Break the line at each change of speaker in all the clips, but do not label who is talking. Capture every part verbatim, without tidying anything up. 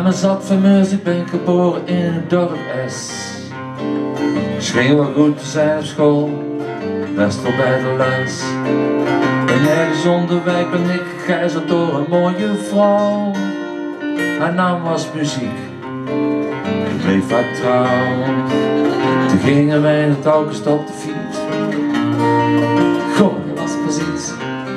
naam is Ad Vermeurs, ik ben geboren in het dorp S. Scheen wel goed te zijn op school, best wel bij de les. En ergens onderweg ben ik gegijzeld door een mooie vrouw. Haar naam was muziek, ik bleef haar trouw. Toen gingen wij in het August op de fiets. Goh, dat was precies.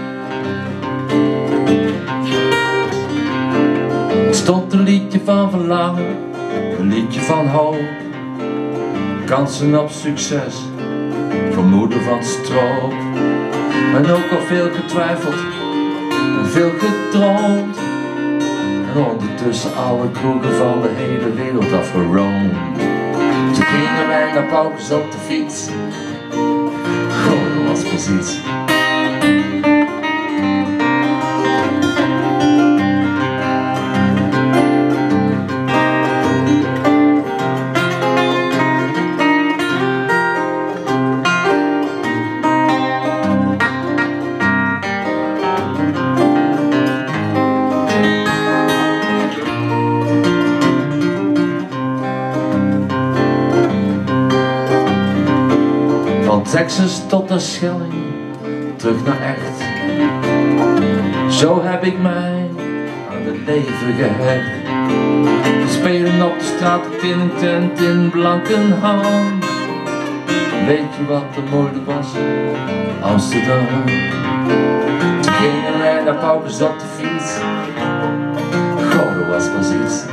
Er stond een liedje van verlangen, een liedje van hoop. Kansen op succes, vermoeden van stroop. En ook al veel getwijfeld en veel gedroomd. En ondertussen alle kroegen van de hele wereld afgeroomd. Toen gingen wij naar Paukes op de fiets. Goh, dat was precies. Van Texas tot de Schelling, terug naar echt. Zo heb ik mij aan het leven gehecht. Spelen op de straat in een tent in Blankenham. Weet je wat er moeilijk was? Amsterdam. Toen gingen wij naar Paukes op de fiets. Goh, dat was precies.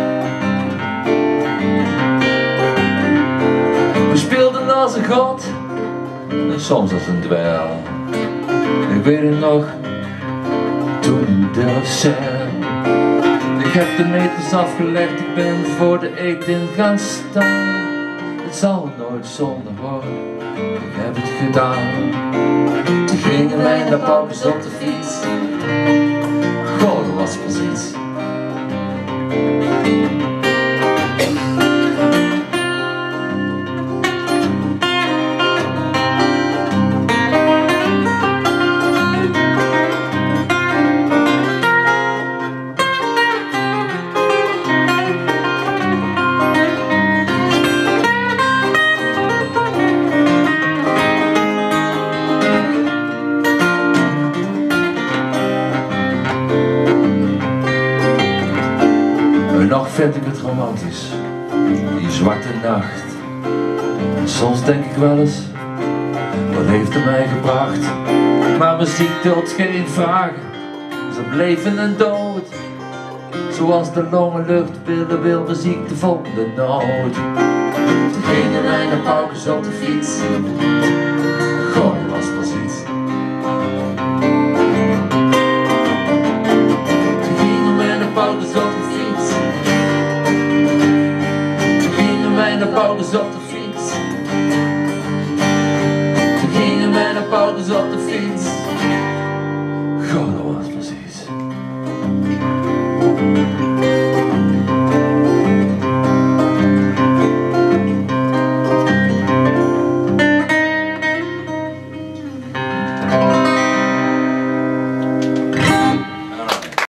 We speelden als een god en soms als een dweil. Ik weet het nog, toen de cel. Ik heb de meters afgelegd, ik ben voor de eet in gaan staan. Het zal nooit zonder worden, ik heb het gedaan. Toen gingen wij naar Paukes op de fiets. Goh, dat was precies. Nog vind ik het romantisch, die zwarte nacht. En soms denk ik wel eens, wat heeft het mij gebracht? Maar muziek stelt geen vragen, ze leven en dood. Zoals de longenlucht wilde wil muziek de volgende noot. Toen gingen wij naar Paukes op de fiets. Goh, dat was precies. Toen gingen wij naar Paukes op de fiets. Paukes op de fiets.